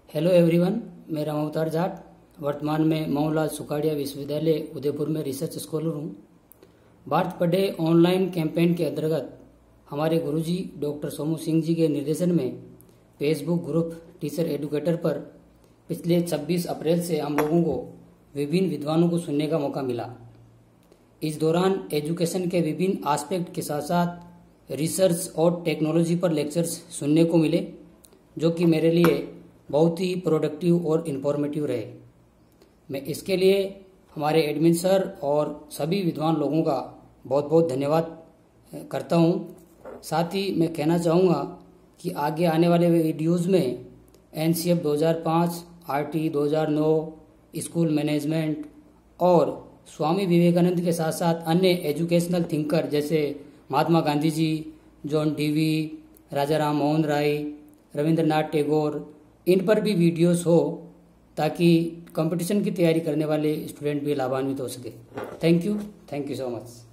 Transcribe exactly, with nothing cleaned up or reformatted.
Hello everyone, मैं राम अवतार जाट वर्तमान में मोहनलाल सुखाड़िया विश्वविद्यालय उदयपुर में रिसर्च स्कॉलर हूँ। भारत पढ़े ऑनलाइन कैंपेन के अंतर्गत हमारे गुरुजी डॉक्टर सोमू सिंह जी के निर्देशन में फेसबुक ग्रुप टीचर एडुकेटर पर पिछले छब्बीस अप्रैल से हम लोगों को विभिन्न विद्वानों को सुनने का मौका मिला। इस दौरान एजुकेशन के विभिन्न एस्पेक्ट के साथ साथ रिसर्च और टेक्नोलॉजी पर लेक्चर्स सुनने को मिले, जो कि मेरे लिए बहुत ही प्रोडक्टिव और इन्फॉर्मेटिव रहे। मैं इसके लिए हमारे एडमिन सर और सभी विद्वान लोगों का बहुत बहुत धन्यवाद करता हूं। साथ ही मैं कहना चाहूँगा कि आगे आने वाले वीडियोज़ में एन सी एफ दो हज़ार पाँच, आर टी दो हज़ार नौ, स्कूल मैनेजमेंट और स्वामी विवेकानंद के साथ साथ अन्य एजुकेशनल थिंकर जैसे महात्मा गांधी जी, जॉन डीवी, राजा राम मोहन राय, रविंद्रनाथ टैगोर, इन पर भी वीडियोस हो ताकि कंपटीशन की तैयारी करने वाले स्टूडेंट भी लाभान्वित हो सके। Thank you thank you so much.